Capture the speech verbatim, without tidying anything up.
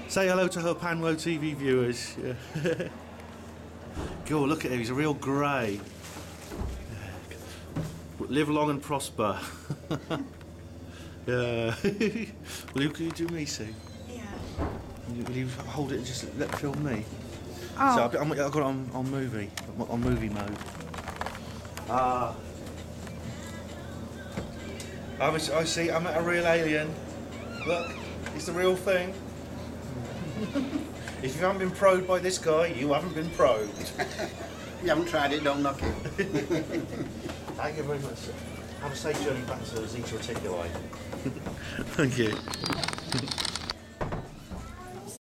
Say hello to her Panlo T V viewers. Yeah. God, look at him, he's a real grey. Live long and prosper. Yeah. Will you, will you do me, Sue? Yeah. Will you, will you hold it and just let film me? Oh. So I've got, I've got it on, on movie, on movie mode. Ah. I, was, I see, I'm a real alien. Look, it's the real thing. If you haven't been probed by this guy, you haven't been probed. You haven't tried it, don't knock it. Thank you very much. Have a safe journey back to Zeta Reticuli. Thank you.